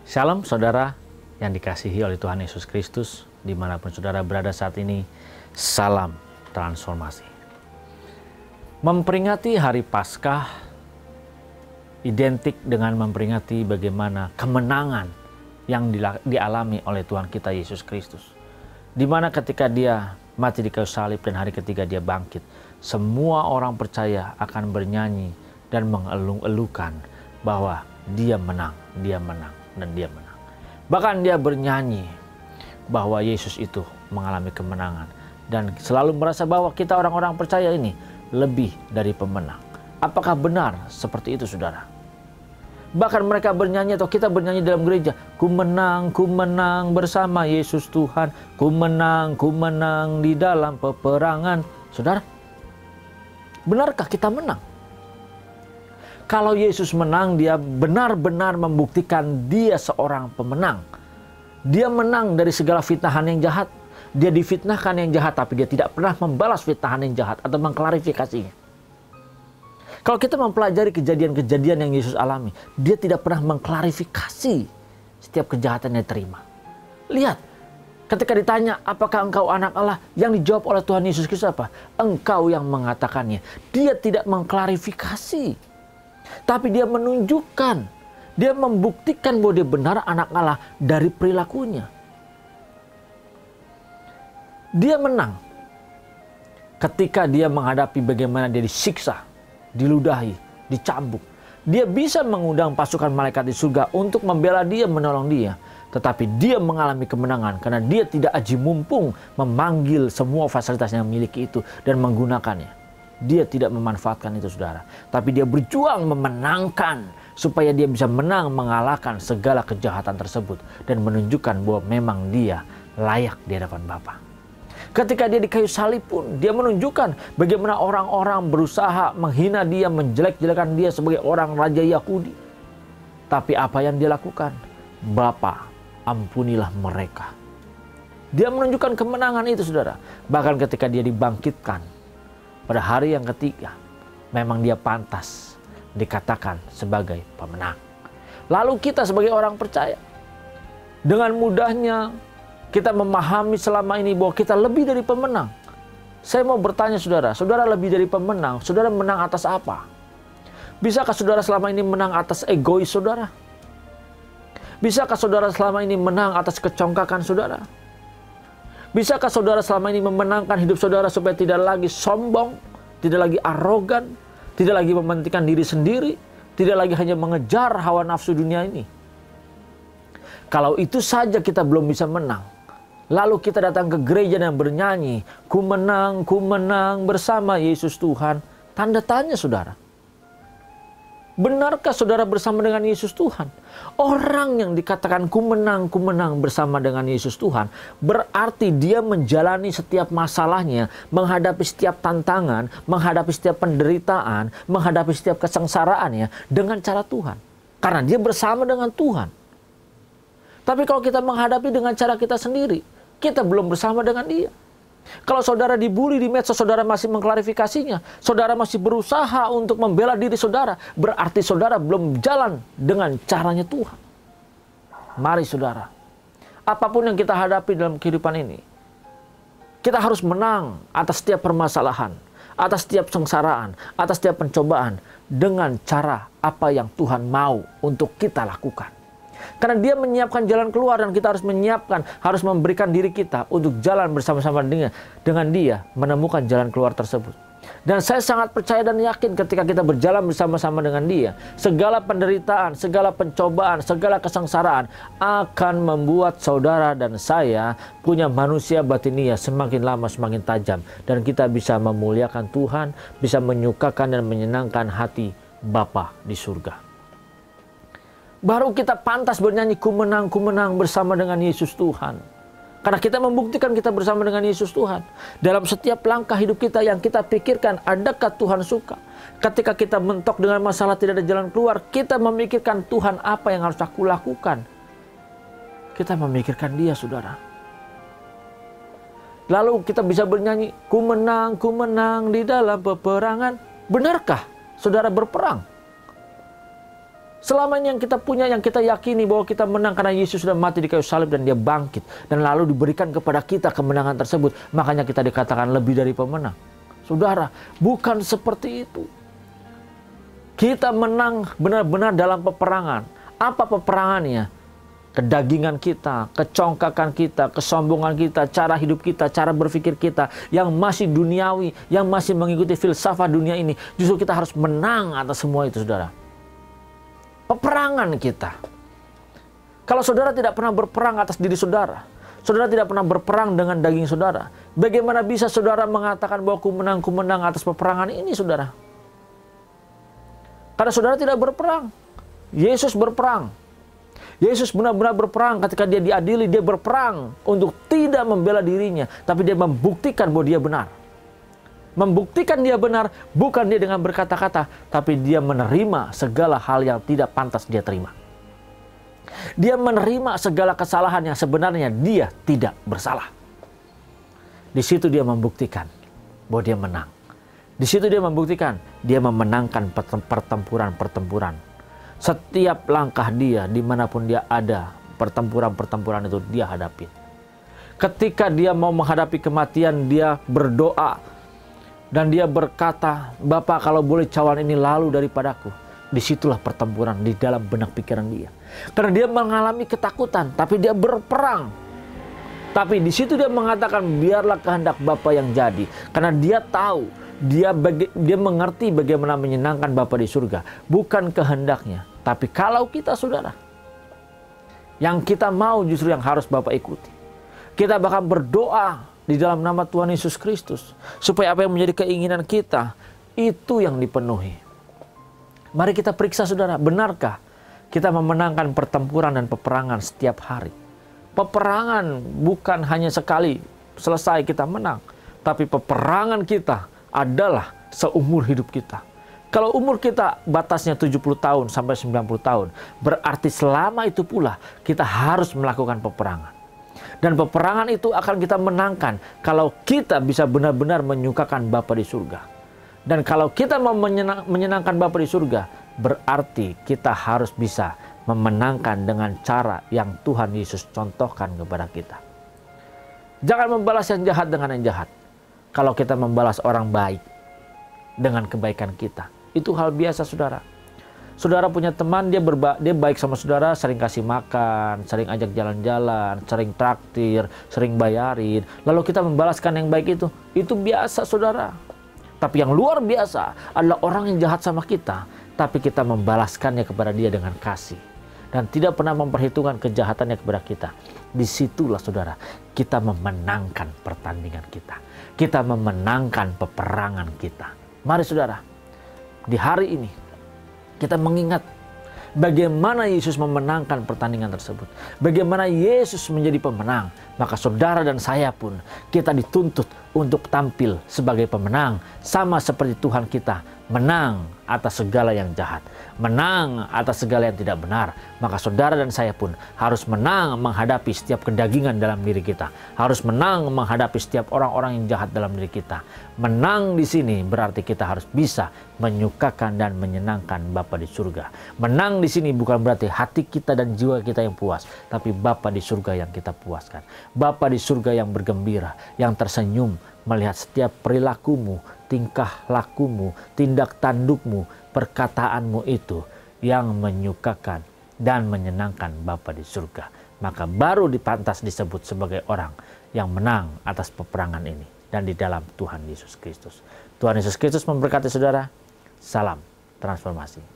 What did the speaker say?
Shalom saudara yang dikasihi oleh Tuhan Yesus Kristus, dimanapun saudara berada saat ini, salam transformasi. Memperingati hari Paskah identik dengan memperingati bagaimana kemenangan yang dialami oleh Tuhan kita Yesus Kristus. Di mana ketika dia mati di kayu salib dan hari ketiga dia bangkit, semua orang percaya akan bernyanyi dan mengeluh-elukan bahwa dia menang, dan dia menang. Bahkan dia bernyanyi bahwa Yesus itu mengalami kemenangan dan selalu merasa bahwa kita orang-orang percaya ini lebih dari pemenang. Apakah benar seperti itu saudara? Bahkan mereka bernyanyi atau kita bernyanyi dalam gereja, ku menang bersama Yesus Tuhan, ku menang di dalam peperangan. Saudara, benarkah kita menang? Kalau Yesus menang, dia benar-benar membuktikan dia seorang pemenang. Dia menang dari segala fitnahan yang jahat. Dia difitnahkan yang jahat, tapi dia tidak pernah membalas fitnahan yang jahat atau mengklarifikasinya. Kalau kita mempelajari kejadian-kejadian yang Yesus alami, dia tidak pernah mengklarifikasi setiap kejahatan yang terima. Lihat, ketika ditanya, apakah engkau anak Allah? Yang dijawab oleh Tuhan Yesus Kristus apa? Engkau yang mengatakannya. Dia tidak mengklarifikasi. Tapi dia menunjukkan, dia membuktikan bahwa dia benar anak Allah dari perilakunya. Dia menang ketika dia menghadapi bagaimana dia disiksa, diludahi, dicambuk. Dia bisa mengundang pasukan malaikat di surga untuk membela dia, menolong dia. Tetapi dia mengalami kemenangan karena dia tidak aji mumpung memanggil semua fasilitas yang memiliki itu dan menggunakannya. Dia tidak memanfaatkan itu saudara. Tapi dia berjuang memenangkan supaya dia bisa menang mengalahkan segala kejahatan tersebut. Dan menunjukkan bahwa memang dia layak di hadapan Bapa. Ketika dia di kayu salib pun dia menunjukkan bagaimana orang-orang berusaha menghina dia, menjelek-jelekan dia sebagai orang Raja Yahudi. Tapi apa yang dia lakukan? Bapa, ampunilah mereka. Dia menunjukkan kemenangan itu saudara. Bahkan ketika dia dibangkitkan pada hari yang ketiga, memang dia pantas dikatakan sebagai pemenang. Lalu kita sebagai orang percaya, dengan mudahnya kita memahami selama ini bahwa kita lebih dari pemenang. Saya mau bertanya saudara, saudara lebih dari pemenang, saudara menang atas apa? Bisakah saudara selama ini menang atas egois saudara? Bisakah saudara selama ini menang atas kecongkakan saudara? Bisakah saudara selama ini memenangkan hidup saudara supaya tidak lagi sombong, tidak lagi arogan, tidak lagi mementingkan diri sendiri, tidak lagi hanya mengejar hawa nafsu dunia ini? Kalau itu saja kita belum bisa menang, lalu kita datang ke gereja dan bernyanyi, ku menang bersama Yesus Tuhan. Tanda tanya saudara. Benarkah saudara bersama dengan Yesus Tuhan? Orang yang dikatakan ku menang bersama dengan Yesus Tuhan, berarti dia menjalani setiap masalahnya, menghadapi setiap tantangan, menghadapi setiap penderitaan, menghadapi setiap kesengsaraannya dengan cara Tuhan. Karena dia bersama dengan Tuhan. Tapi kalau kita menghadapi dengan cara kita sendiri, kita belum bersama dengan dia. Kalau saudara dibully di medsos, saudara masih mengklarifikasinya, saudara masih berusaha untuk membela diri saudara, berarti saudara belum jalan dengan caranya Tuhan. Mari saudara, apapun yang kita hadapi dalam kehidupan ini, kita harus menang atas setiap permasalahan, atas setiap sengsaraan, atas setiap pencobaan, dengan cara apa yang Tuhan mau untuk kita lakukan. Karena dia menyiapkan jalan keluar dan kita harus menyiapkan, harus memberikan diri kita untuk jalan bersama-sama dengan dia, menemukan jalan keluar tersebut. Dan saya sangat percaya dan yakin ketika kita berjalan bersama-sama dengan dia, segala penderitaan, segala pencobaan, segala kesengsaraan akan membuat saudara dan saya punya manusia batinia semakin lama semakin tajam. Dan kita bisa memuliakan Tuhan, bisa menyukakan dan menyenangkan hati Bapa di surga. Baru kita pantas bernyanyi ku menang bersama dengan Yesus Tuhan. Karena kita membuktikan kita bersama dengan Yesus Tuhan. Dalam setiap langkah hidup kita yang kita pikirkan, adakah Tuhan suka? Ketika kita mentok dengan masalah tidak ada jalan keluar, kita memikirkan Tuhan apa yang harus aku lakukan. Kita memikirkan dia saudara. Lalu kita bisa bernyanyi, ku menang di dalam peperangan. Benarkah saudara berperang? Selama ini yang kita punya, yang kita yakini bahwa kita menang karena Yesus sudah mati di kayu salib dan dia bangkit. Dan lalu diberikan kepada kita kemenangan tersebut. Makanya kita dikatakan lebih dari pemenang. Saudara, bukan seperti itu. Kita menang benar-benar dalam peperangan. Apa peperangannya? Kedagingan kita, kecongkakan kita, kesombongan kita, cara hidup kita, cara berpikir kita yang masih duniawi, yang masih mengikuti filsafat dunia ini. Justru kita harus menang atas semua itu, saudara. Peperangan kita. Kalau saudara tidak pernah berperang atas diri saudara, saudara tidak pernah berperang dengan daging saudara, bagaimana bisa saudara mengatakan bahwa ku menang atas peperangan ini, saudara? Karena saudara tidak berperang. Yesus berperang. Yesus benar-benar berperang. Ketika dia diadili, dia berperang untuk tidak membela dirinya, tapi dia membuktikan bahwa dia benar. Membuktikan dia benar, bukan dia dengan berkata-kata, tapi dia menerima segala hal yang tidak pantas dia terima. Dia menerima segala kesalahan yang sebenarnya dia tidak bersalah. Di situ dia membuktikan bahwa dia menang. Di situ dia membuktikan dia memenangkan pertempuran-pertempuran. Setiap langkah dia, dimanapun dia ada, pertempuran-pertempuran itu dia hadapi. Ketika dia mau menghadapi kematian, dia berdoa. Dan dia berkata, Bapa, kalau boleh cawan ini lalu daripadaku. Disitulah pertempuran di dalam benak pikiran dia. Karena dia mengalami ketakutan, tapi dia berperang. Tapi di situ dia mengatakan, biarlah kehendak Bapa yang jadi. Karena dia tahu, dia mengerti bagaimana menyenangkan Bapa di surga. Bukan kehendaknya. Tapi kalau kita, saudara, yang kita mau justru yang harus Bapa ikuti. Kita bahkan berdoa di dalam nama Tuhan Yesus Kristus, supaya apa yang menjadi keinginan kita, itu yang dipenuhi. Mari kita periksa, saudara, benarkah kita memenangkan pertempuran dan peperangan setiap hari? Peperangan bukan hanya sekali selesai kita menang, tapi peperangan kita adalah seumur hidup kita. Kalau umur kita batasnya 70 tahun sampai 90 tahun, berarti selama itu pula kita harus melakukan peperangan. Dan peperangan itu akan kita menangkan kalau kita bisa benar-benar menyukakan Bapa di surga. Dan kalau kita mau menyenangkan Bapa di surga, berarti kita harus bisa memenangkan dengan cara yang Tuhan Yesus contohkan kepada kita. Jangan membalas yang jahat dengan yang jahat. Kalau kita membalas orang baik dengan kebaikan kita, itu hal biasa, saudara. Saudara punya teman, dia baik sama saudara, sering kasih makan, sering ajak jalan-jalan, sering traktir, sering bayarin. Lalu kita membalaskan yang baik itu biasa, saudara. Tapi yang luar biasa adalah orang yang jahat sama kita, tapi kita membalaskannya kepada dia dengan kasih. Dan tidak pernah memperhitungkan kejahatannya kepada kita. Disitulah, saudara, kita memenangkan pertandingan kita. Kita memenangkan peperangan kita. Mari, saudara, di hari ini, kita mengingat bagaimana Yesus memenangkan pertandingan tersebut. Bagaimana Yesus menjadi pemenang. Maka saudara dan saya pun kita dituntut untuk tampil sebagai pemenang. Sama seperti Tuhan kita menang atas segala yang jahat. Menang atas segala yang tidak benar. Maka saudara dan saya pun harus menang menghadapi setiap kedagingan dalam diri kita. Harus menang menghadapi setiap orang-orang yang jahat dalam diri kita. Menang di sini berarti kita harus bisa menyukakan dan menyenangkan Bapa di surga. Menang di sini bukan berarti hati kita dan jiwa kita yang puas, tapi Bapa di surga yang kita puaskan. Bapa di surga yang bergembira, yang tersenyum melihat setiap perilakumu, tingkah lakumu, tindak tandukmu, perkataanmu itu yang menyukakan dan menyenangkan Bapa di surga. Maka baru dipantas disebut sebagai orang yang menang atas peperangan ini dan di dalam Tuhan Yesus Kristus. Tuhan Yesus Kristus memberkati saudara. Salam transformasi.